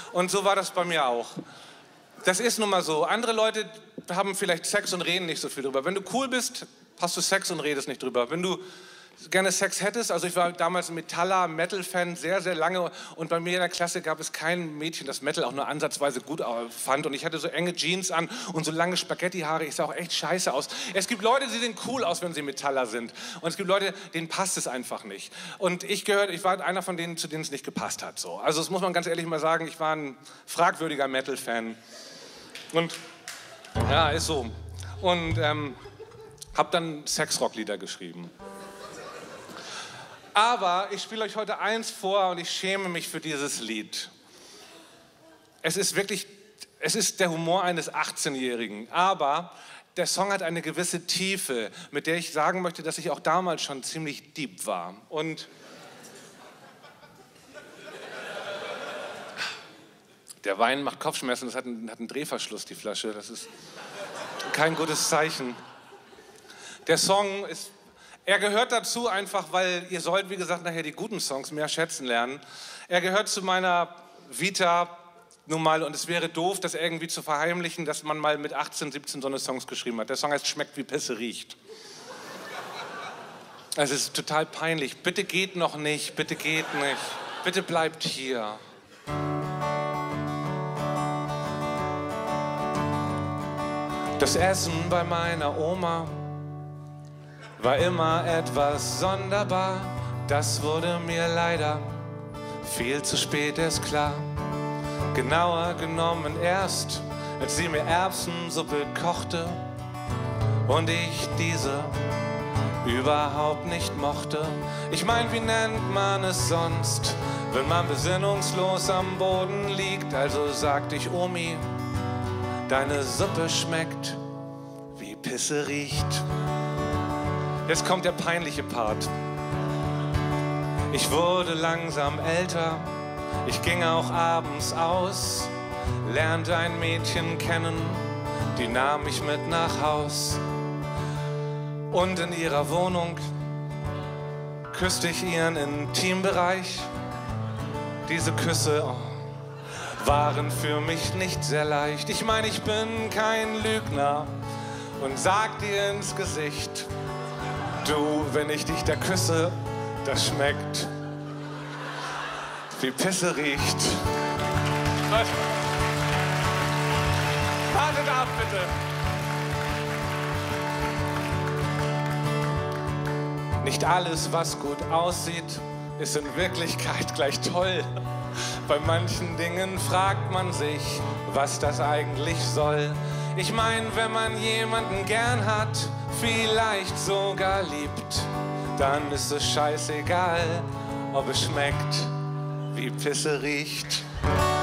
Und so war das bei mir auch. Das ist nun mal so. Andere Leute haben vielleicht Sex und reden nicht so viel drüber. Wenn du cool bist, hast du Sex und redest nicht drüber. Wenn du gerne Sex hättest, also ich war damals ein Metal-Fan, sehr, sehr lange, und bei mir in der Klasse gab es kein Mädchen, das Metal auch nur ansatzweise gut fand, und ich hatte so enge Jeans an und so lange Spaghetti-Haare, ich sah auch echt scheiße aus. Es gibt Leute, die sehen cool aus, wenn sie Metaller sind, und es gibt Leute, denen passt es einfach nicht. Und ich war einer von denen, zu denen es nicht gepasst hat. So. Also das muss man ganz ehrlich mal sagen, ich war ein fragwürdiger Metal-Fan. Und ja, ist so. Und habe dann Sexrock-Lieder geschrieben. Aber ich spiele euch heute eins vor und ich schäme mich für dieses Lied. Es ist der Humor eines 18-Jährigen, aber der Song hat eine gewisse Tiefe, mit der ich sagen möchte, dass ich auch damals schon ziemlich deep war. Und der Wein macht Kopfschmerzen, das hat einen Drehverschluss, die Flasche. Das ist kein gutes Zeichen. Der Song ist... Er gehört dazu einfach, weil ihr sollt, wie gesagt, nachher die guten Songs mehr schätzen lernen. Er gehört zu meiner Vita nun mal, und es wäre doof, das irgendwie zu verheimlichen, dass man mal mit 18, 17 so eine Songs geschrieben hat. Der Song heißt Schmeckt wie Pisse riecht. Es ist total peinlich. Bitte geht noch nicht, bitte geht nicht. Bitte bleibt hier. Das Essen bei meiner Oma war immer etwas sonderbar, das wurde mir leider viel zu spät erst klar. Genauer genommen erst, als sie mir Erbsensuppe kochte und ich diese überhaupt nicht mochte. Ich mein, wie nennt man es sonst, wenn man besinnungslos am Boden liegt? Also sagte ich, Omi, deine Suppe schmeckt, wie Pisse riecht. Jetzt kommt der peinliche Part. Ich wurde langsam älter, ich ging auch abends aus, lernte ein Mädchen kennen, die nahm mich mit nach Haus. Und in ihrer Wohnung küsste ich ihren Intimbereich. Diese Küsse waren für mich nicht sehr leicht. Ich meine, ich bin kein Lügner und sag dir ins Gesicht, du, wenn ich dich da küsse, das schmeckt, wie Pisse riecht. Was? Wartet ab, bitte. Nicht alles, was gut aussieht, ist in Wirklichkeit gleich toll. Bei manchen Dingen fragt man sich, was das eigentlich soll. Ich meine, wenn man jemanden gern hat, vielleicht sogar liebt, dann ist es scheißegal, ob es schmeckt, wie Pisse riecht.